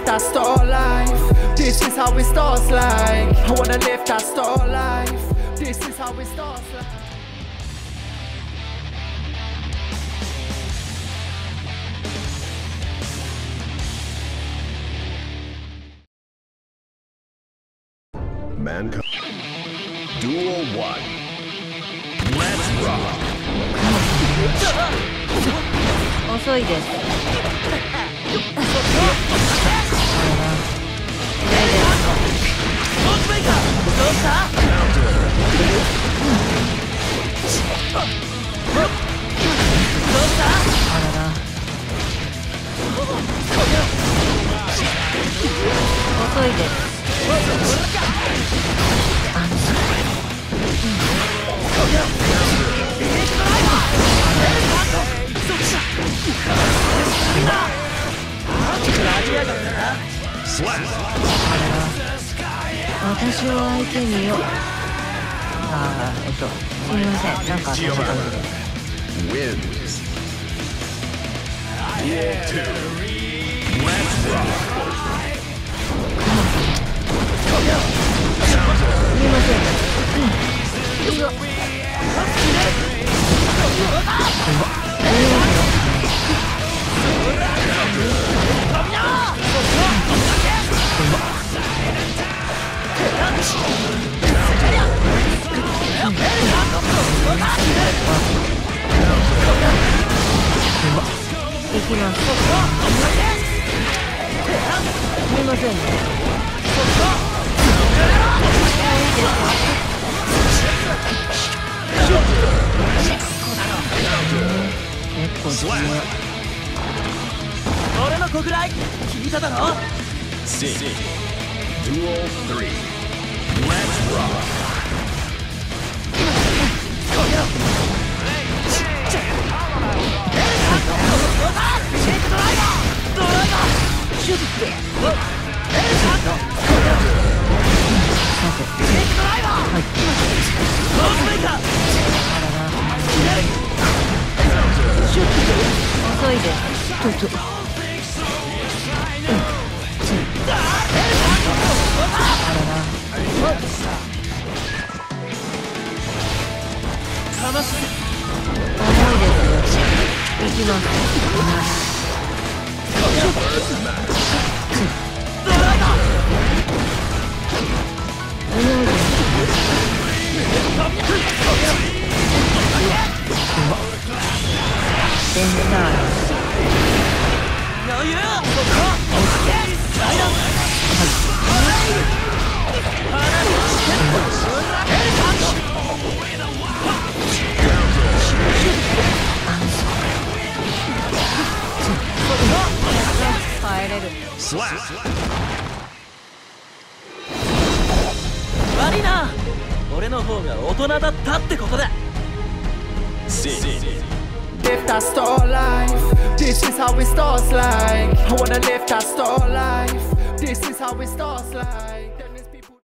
that star life. This is how it starts like. I wanna live that star life. This is how it starts like. Mankind. Duel 1. Let's rock. 遅いです。遅いです。私を相手によ。すみません、なんか私が Wins. Duel 2. Let's rock. すみません。行きます。すみませんね。結構強い。 俺の小暗い聞いただろ。 Duel 3. Let's rock. 遅いです。 悪いな、俺の方が大人だったってことだ。 Live that star life. This is how it starts like. I wanna live that star life. This is how it starts like.